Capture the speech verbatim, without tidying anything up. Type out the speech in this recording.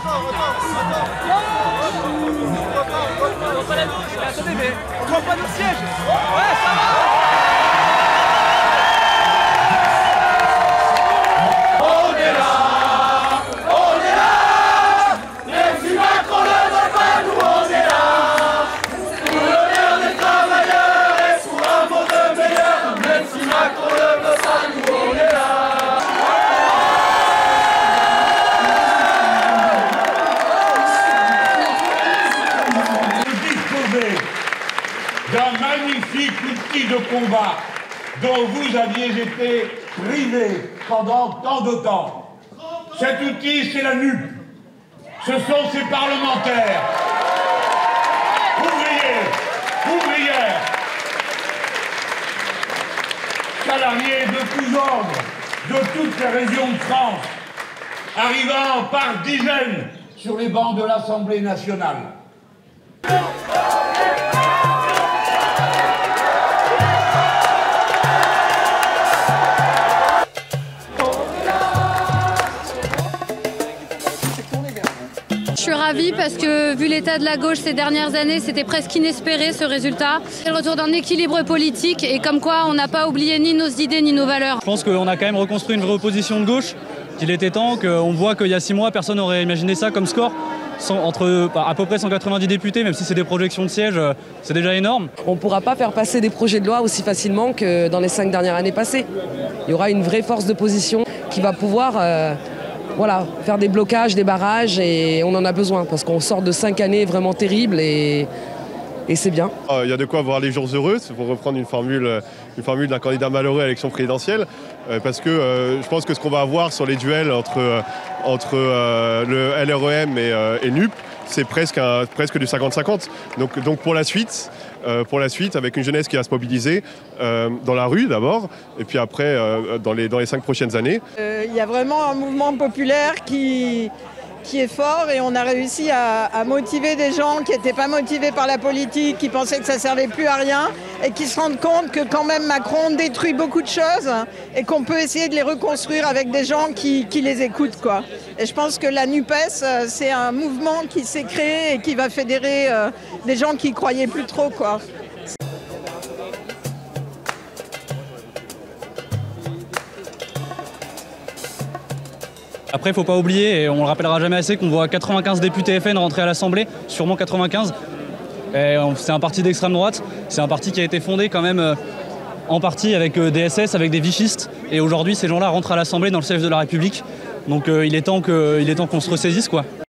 Attendez, mais on prend pas nos sièges. Ouais, ça va. D'un magnifique outil de combat dont vous aviez été privés pendant tant de temps. Cet outil, c'est la N U P. Ce sont ces parlementaires, ouvriers, ouvrières, salariés de tous ordres, de toutes les régions de France, arrivant par dizaines sur les bancs de l'Assemblée nationale. Je suis ravie parce que vu l'état de la gauche ces dernières années, c'était presque inespéré ce résultat. C'est le retour d'un équilibre politique et comme quoi on n'a pas oublié ni nos idées ni nos valeurs. Je pense qu'on a quand même reconstruit une vraie opposition de gauche, qu'il était temps, qu'on voit qu'il y a six mois, personne n'aurait imaginé ça comme score. Entre à peu près cent quatre-vingt-dix députés, même si c'est des projections de sièges, c'est déjà énorme. On ne pourra pas faire passer des projets de loi aussi facilement que dans les cinq dernières années passées. Il y aura une vraie force d'opposition qui va pouvoir euh, voilà, faire des blocages, des barrages, et on en a besoin parce qu'on sort de cinq années vraiment terribles et, et c'est bien. Il y a de quoi voir les jours heureux, pour reprendre une formule, une formule d'un candidat malheureux à l'élection présidentielle, parce que euh, je pense que ce qu'on va avoir sur les duels entre, entre euh, le L R E M et, euh, et N U P, c'est presque, un, presque du cinquante cinquante. Donc, donc pour la suite, euh, pour la suite, avec une jeunesse qui va se mobiliser euh, dans la rue d'abord, et puis après euh, dans, les, dans les cinq prochaines années. Il euh, y a vraiment un mouvement populaire qui, qui est fort et on a réussi à, à motiver des gens qui n'étaient pas motivés par la politique, qui pensaient que ça ne servait plus à rien et qui se rendent compte que quand même Macron détruit beaucoup de choses et qu'on peut essayer de les reconstruire avec des gens qui, qui les écoutent, quoi. Et je pense que la NUPES, c'est un mouvement qui s'est créé et qui va fédérer euh, des gens qui ne croyaient plus trop, quoi. Après, il ne faut pas oublier, et on ne le rappellera jamais assez, qu'on voit quatre-vingt-quinze députés F N rentrer à l'Assemblée, sûrement quatre-vingt-quinze. C'est un parti d'extrême droite, c'est un parti qui a été fondé quand même euh, en partie avec euh, des S S, avec des vichistes. Et aujourd'hui, ces gens-là rentrent à l'Assemblée dans le siège de la République. Donc euh, il est temps que, il est temps qu'on se ressaisisse, quoi.